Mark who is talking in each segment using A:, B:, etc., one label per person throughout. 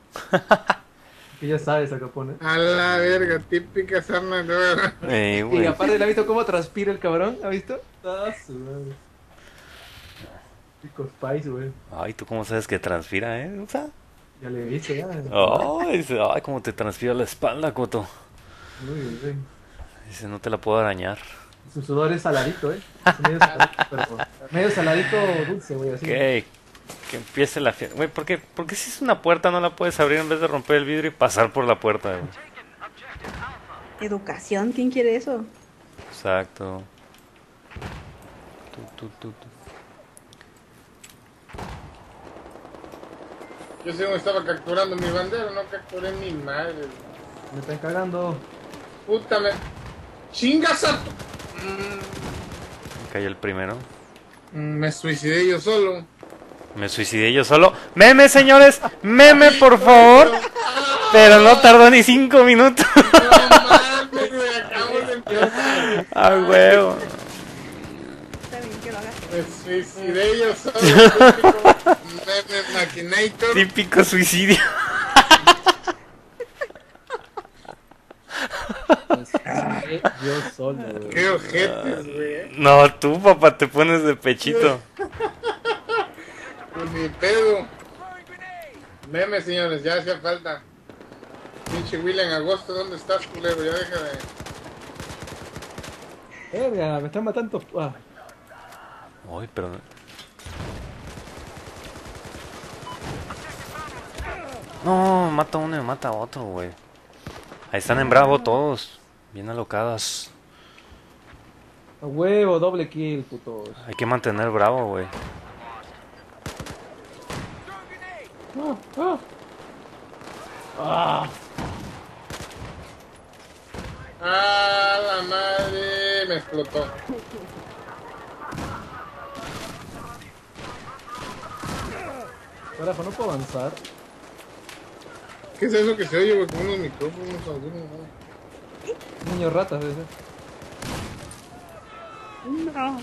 A: Que ya sabes a qué pone.
B: A la verga, típica sarna nueva.
A: Y
C: Güey.
A: aparte, ¿le ha visto cómo transpira el cabrón? ¿Ha visto? Ah, su madre. Pico Spice, güey.
C: Ay, ¿tú cómo sabes que transpira, eh? O sea,
A: Ya le he visto, ya.
C: ay, dice, ay, cómo te transpira la espalda, Coto.
A: Muy bien.
C: Dice, no te la puedo arañar.
A: Su sudor es saladito, ¿eh? Es medio saladito, pero medio saladito dulce, güey, así.
C: Ok, que empiece la fiesta. Güey, ¿por qué si es una puerta no la puedes abrir en vez de romper el vidrio y pasar por la puerta, güey?
D: Educación, ¿quién quiere eso?
C: Exacto. Tu.
B: Yo según estaba capturando mi bandera, no capturé mi madre.
A: Me están cagando.
B: Puta me... ¡Chingas a tu...
C: Cayó el primero.
B: Me suicidé yo solo.
C: Me suicidé yo solo. ¡Meme, señores! ¡Meme, por favor! Pero no tardó ni 5 minutos.
B: No mames, güey, acabamos de empezar.
C: ¡Ah, huevo!
D: Está bien que lo hagas.
B: Me suicidé yo solo. Típico meme Maquinator.
C: Típico suicidio.
A: Yo solo, güey.
B: Qué ojetes, güey.
C: No, tú, papá, te pones de pechito.
B: Pues ni pedo. Meme, señores, ya hacía falta. Pinche Will en agosto, ¿dónde estás, culero? Ya deja de...
A: Verga, me están matando. Ah,
C: Ay, pero... No, mata uno y mata a otro, güey. Ahí están en bravo todos. Bien alocadas.
A: a huevo, doble kill, putos.
C: Hay que mantener bravo, güey.
A: Ah, ah. Ah.
B: ¡Ah, la madre! Me explotó.
A: Carajo, no puedo avanzar.
B: ¿Qué es eso que se oye, güey? Con unos micrófonos algunos, ¿no?
A: Niño ratas, ese.
D: No.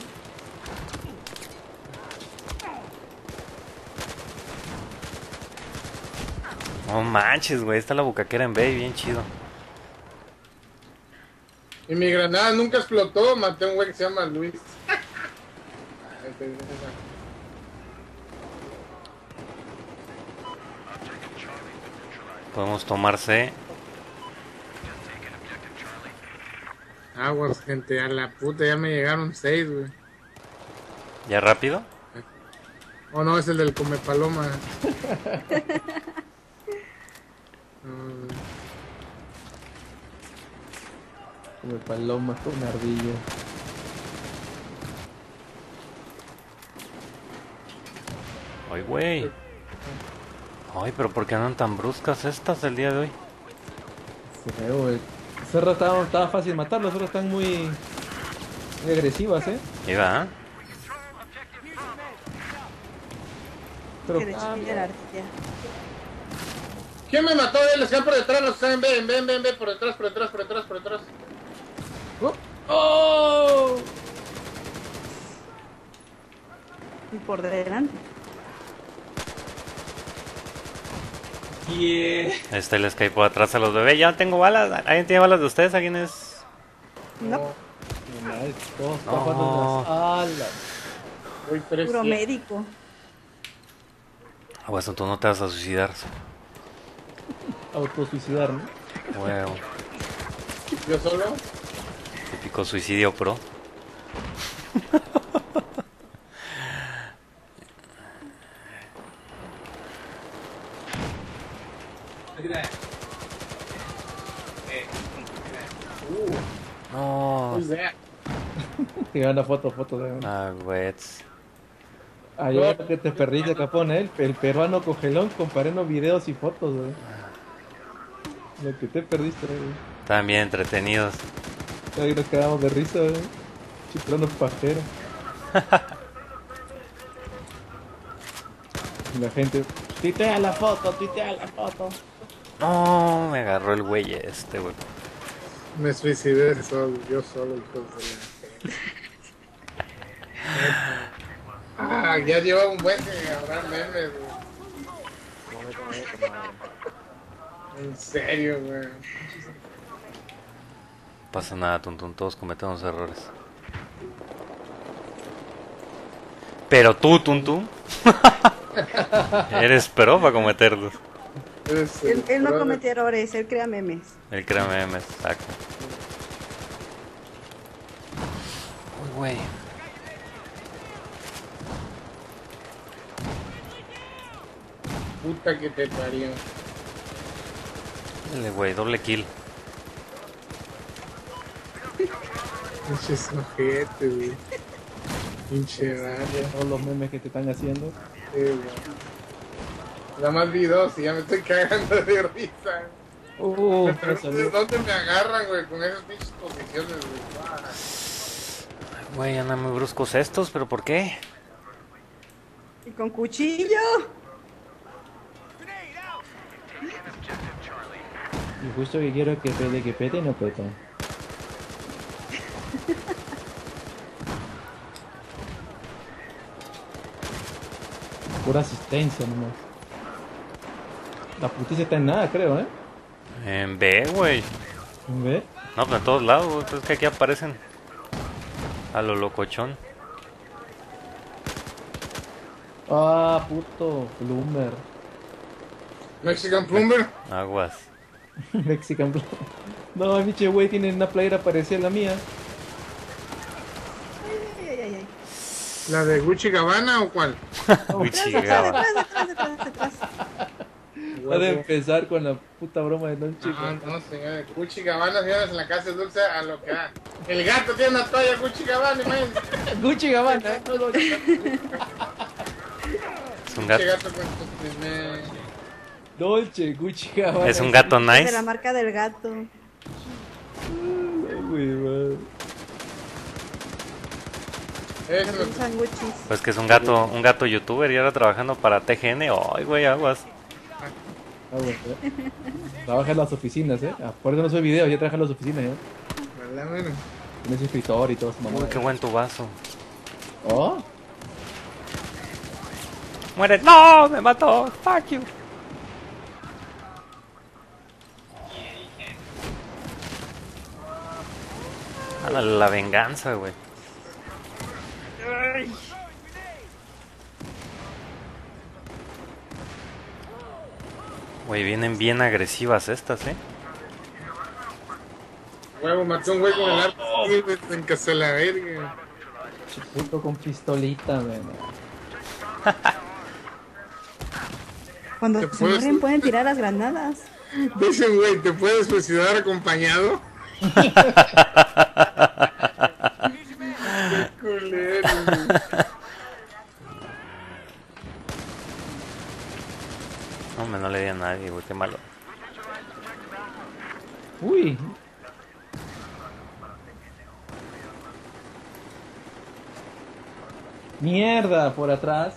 C: No manches, güey. Está la bucaquera en B, bien chido.
B: Y mi granada nunca explotó. Maté a un güey que se llama Luis.
C: Podemos tomar C.
B: Aguas, gente, a la puta, ya me llegaron 6, güey.
C: ¿Ya rápido?
B: Oh, no, es el del come paloma.
A: Como paloma con ardilla.
C: Ay, güey. Ay, pero ¿por qué andan tan bruscas estas del día de hoy?
A: Sí, güey. Cerro estaba fácil matarlos, otros están muy agresivas,
C: Iba, ¿eh?
A: Pero
D: Que destruye la ardilla.
B: ¿Quién me mató? Él está por detrás, los están en B, por detrás, por detrás, por detrás, por detrás.
A: ¡Oh!
D: Y por delante.
A: Yeah.
C: Ahí está el Skype por atrás a los bebés. Ya no tengo balas. ¿Alguien tiene balas de ustedes? ¿Alguien es...?
D: No,
A: No, madre, todos
C: No.
A: tapando las alas.
B: Voy 3.
D: puro médico.
C: Ah, pues tú no te vas a suicidar.
A: Autosuicidar, ¿no?
C: Huevo.
B: ¿Yo solo?
C: Típico suicidio pro. No.
B: Who's that?
A: Y una foto de
C: Ah, güey.
A: ayer que te perdiste, capón, el peruano cogelón, comparando videos y fotos, güey. Lo que te perdiste, güey.
C: Estaban bien entretenidos.
A: Ahí nos quedamos de risa, güey. Chiflando pajero. Y la gente, tuitea la foto, tuitea la foto.
C: No, me agarró el güey este, güey.
B: Me suicidé solo, yo solo, hijo de la... Ah, ya lleva un buen que agarrar memes, güey. En serio, güey.
C: No pasa nada, Tuntún, todos cometemos errores. Pero tú, Tuntún, eres pro para cometerlos.
D: Él no comete errores, él crea memes.
C: El crea memes, exacto. Uy, güey.
B: Puta que te parió.
C: Dale, güey, doble kill.
B: Pinches ojete, güey. Pinche madre.
A: Todos los memes que te están haciendo.
B: Sí, güey. Nada más vi dos y ya me estoy cagando de risa. Pero
A: Salió.
B: ¿dónde me agarran, güey? Con esas pinches posiciones, güey.
C: Güey, andan muy bruscos estos, pero ¿por qué?
D: Y con cuchillo.
A: Y justo que quiero que pete y no peta. Pura asistencia nomás. La putiza está en nada, creo, ¿eh?
C: En B, güey.
A: ¿Ve?
C: No, pues en todos lados, güey. Pues es que aquí aparecen a lo locochón.
A: Ah, puto Plumber.
B: Mexican Plumber.
C: Aguas.
A: Mexican Plumber. No, biche güey, tiene una playera parecida a la mía.
D: Ay, ay, ay, ay.
B: ¿La de Gucci Gabbana o cuál?
C: Uy,
D: Detrás,
C: chingada.
D: detrás.
A: Va a empezar con la puta broma de Don Chico.
B: No, señores. Gucci Gabbana, señores, en la casa es dulce a lo que da. El gato tiene una toalla Gucci Gabbana, imagínense.
A: Gucci Gabbana, ¿eh? No,
C: Es un gato.
B: Pinche gato con sus primeros.
A: Dolce, Gucci Gabbana.
C: Es un gato
D: De la
C: nice.
D: marca del gato.
A: Ay, güey, madre.
B: Eso es lo que...
D: Usan Gucci.
C: Pues que es un gato youtuber y ahora trabajando para TGN. Ay, güey, aguas.
A: Ah, bueno, trabaja en las oficinas, ¿eh? Ah, por eso no soy video, ya trabaja en las oficinas, ¿eh?
B: ¿Verdad, bueno?
A: Tienes escritor y todo su mamá.
C: Uy, qué buen tu vaso.
A: Oh,
C: ¡Muere! ¡No! ¡Me mató! ¡Fuck you! Ándale, la venganza, güey. Güey, vienen bien agresivas estas, ¿eh?
B: Huevo, mató a un güey con el arco. Sí, güey, en casa de la verga.
A: puto con pistolita, man.
D: Cuando
B: ¿Te
D: se
B: puedes-
D: mueren pueden tirar las granadas.
B: Dicen, güey, ¿te puedes suicidar acompañado? Qué culero, güey.
C: Hombre, no le di a nadie, güey, qué malo.
A: Uy. Mierda, por atrás.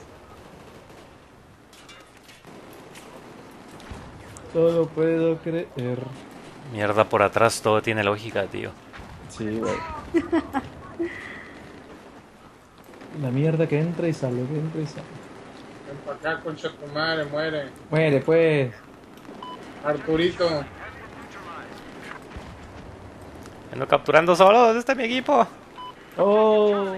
A: Solo puedo creer.
C: Mierda, por atrás todo tiene lógica, tío.
A: Sí, güey. La mierda que entra y sale, que entra y sale.
B: Ven pa' acá, concha tu madre, muere.
A: Muere, pues.
B: Arturito.
C: Ando capturando solo, ¿dónde está mi equipo?
A: Oh.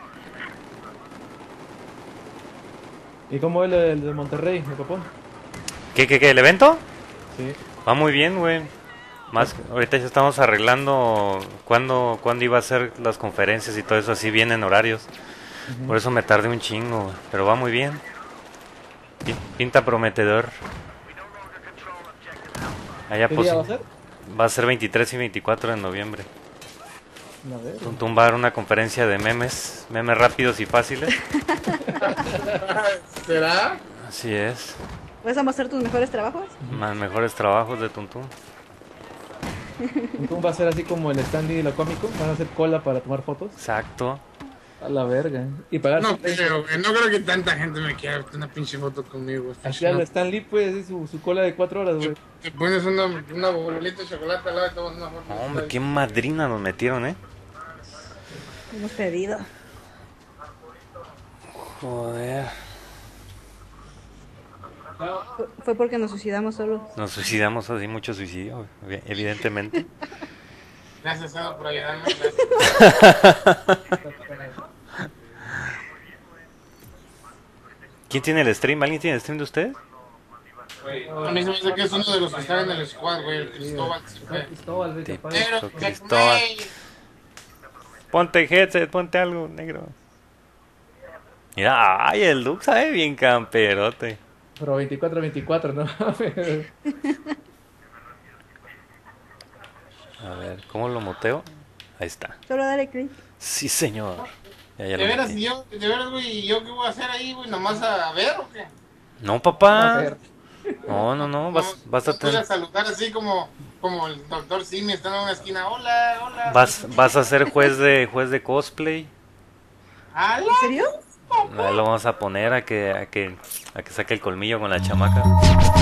A: ¿Y cómo es el de Monterrey, el Capón?
C: ¿Qué, el evento?
A: Sí.
C: Va muy bien, güey. Más, ahorita ya estamos arreglando cuándo iba a ser las conferencias y todo eso así bien en horarios. Por eso me tardé un chingo, güey, pero va muy bien. Pinta prometedor. Allá
A: ¿Qué
C: pues,
A: día va a ser?
C: va a ser 23 y 24 de noviembre.
A: A ver.
C: Tuntum va a dar una conferencia de memes rápidos y fáciles.
B: ¿Será?
C: Así es.
D: ¿Puedes mostrar tus mejores trabajos?
C: Más mejores trabajos de Tuntum.
A: ¿Cómo va a ser así como el stand de lo cómico? ¿Van a hacer cola para tomar fotos?
C: Exacto.
A: A la verga. Y pagar
B: No creo, güey. No creo que tanta gente me quiera una pinche foto conmigo.
A: así al Stan Lee, pues, así su cola de 4 horas, güey.
B: Te pones una bolita de chocolate al lado y tomas una foto.
C: Hombre, qué madrina nos metieron,
D: Hemos pedido.
C: Joder.
D: Fue porque nos suicidamos solos.
C: Nos suicidamos así, mucho suicidio, evidentemente.
B: Gracias, Edo, por ayudarme. Gracias.
C: ¿Quién tiene el stream? ¿Alguien tiene el stream de ustedes?
B: A mí se me dice que es uno de los que están en el squad, güey, el Cristóbal.
A: Cristóbal, ve, capaz.
B: Pero,
C: Cristóbal. Ponte headset, ponte algo, negro. Mira, ay, el Dux sabe bien camperote.
A: Pero 24-24, ¿no?
C: A ver, ¿cómo lo moteo? Ahí está.
D: Solo dale clic.
C: Sí, señor. Ya
B: de
C: lo
B: veras,
C: metí.
B: de veras, güey, ¿y yo qué voy a hacer ahí, güey? ¿Nomás a ver o qué?
C: No,
A: A
C: papá.
A: ver.
C: No, vas a
B: Voy a
C: tener...
B: saludar así como el doctor Simi está en una esquina. Hola, hola.
C: Vas a ser juez de cosplay.
B: ¡Ala!
D: ¿En serio?
C: Ahí lo vamos a poner a que saque el colmillo con la chamaca.